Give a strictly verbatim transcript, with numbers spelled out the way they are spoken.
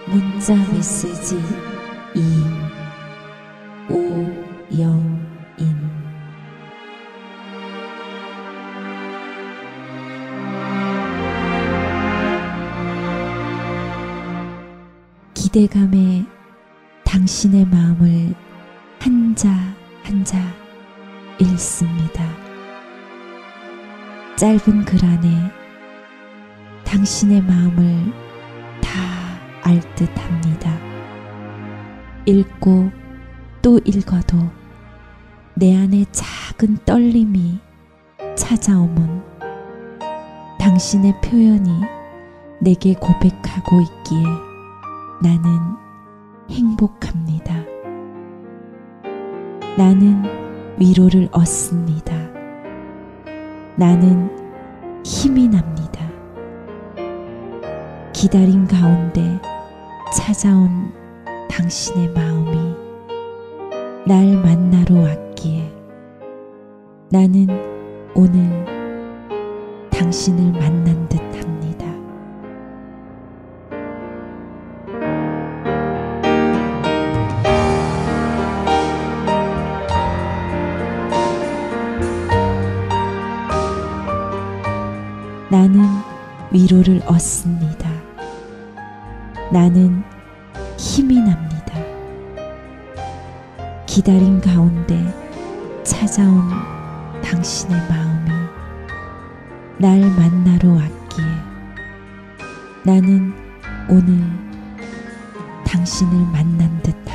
문자 메시지 이오영인. 기대감에 당신의 마음을 한자 한자 읽습니다. 짧은 글 안에 당신의 마음을 다 알 듯합니다. 읽고 또 읽어도 내 안에 작은 떨림이 찾아오면 당신의 표현이 내게 고백하고 있기에 나는 행복합니다. 나는 위로를 얻습니다. 나는 힘이 납니다. 기다림 가운데 찾아온 당신의 마음이 날 만나러 왔기에 나는 오늘 당신을 만난 듯합니다. 나는 위로를 얻습니다. 나는 힘이 납니다. 기다림 가운데 찾아온 당신의 마음이 날 만나러 왔기에 나는 오늘 당신을 만난 듯